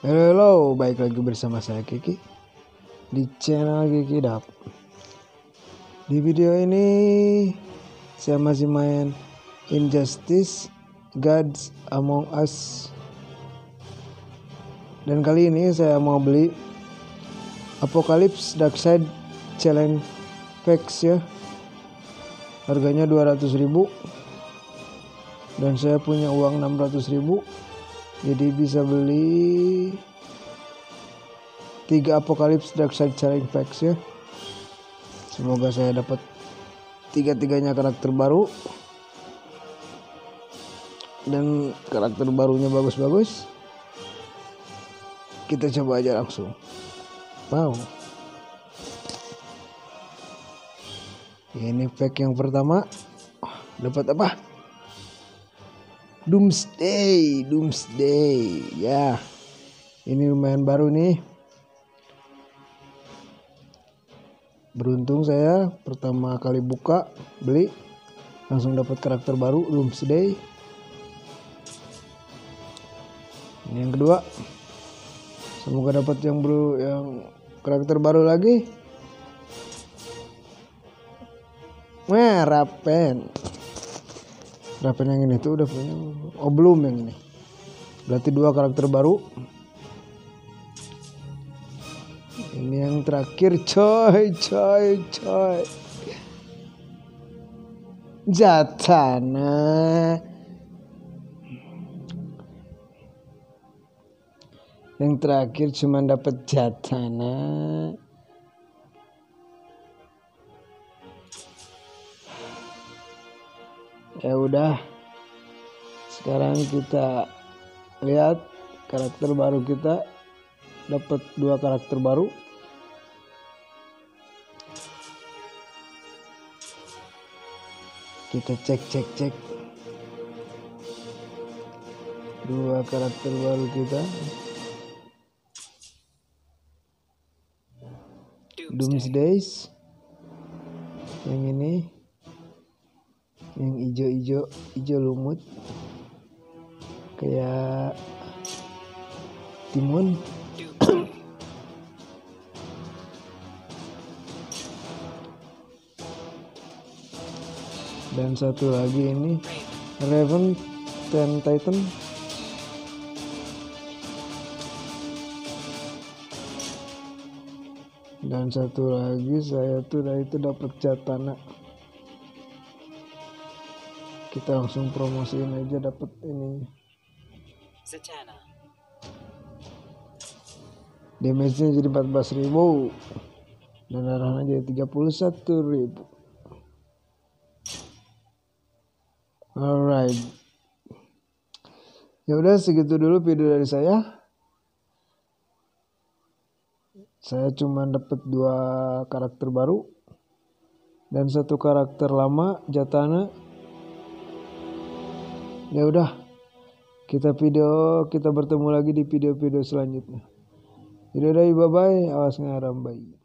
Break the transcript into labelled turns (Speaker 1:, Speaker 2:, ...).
Speaker 1: Halo, baik lagi bersama saya Kiki di channel Kiki Dap. Di video ini saya masih main Injustice Gods Among Us. Dan kali ini saya mau beli Apocalypse Darkside Challenge Packs ya. Harganya 200.000 dan saya punya uang 600.000. Jadi bisa beli 3 Apocalypse Darkside Challenge Packs ya. Semoga saya dapat 3-tiganya karakter baru. Dan karakter barunya bagus-bagus. Kita coba aja langsung. Wow. Ini pack yang pertama. Dapat apa? Doomsday ya. Ini lumayan baru nih. Beruntung saya pertama kali buka beli langsung dapat karakter baru Doomsday. Ini yang kedua. Semoga dapat yang karakter baru lagi. Wah, Raven yang ini tuh udah punya. Oh, belum yang ini. Berarti 2 karakter baru. Ini yang terakhir coy. Zatanna. Yang terakhir cuma dapat Zatanna. Ya udah, sekarang kita lihat karakter baru kita. Dapat 2 karakter baru. Kita cek 2 karakter baru kita. Doomsday yang ini, yang hijau lumut kayak timun. Dan satu lagi ini Raven Ten Titan. Dan satu lagi saya tuh dapat Zatanna. Kita langsung promosiin aja dapat ini. Zatanna. Damage-nya jadi 14.000 dan darahnya jadi 31.000. Alright. Ya udah, segitu dulu video dari saya. Saya cuma dapat 2 karakter baru dan 1 karakter lama Zatanna. Ya udah, kita bertemu lagi di video-video selanjutnya. Bye bye, awas ngaram bye.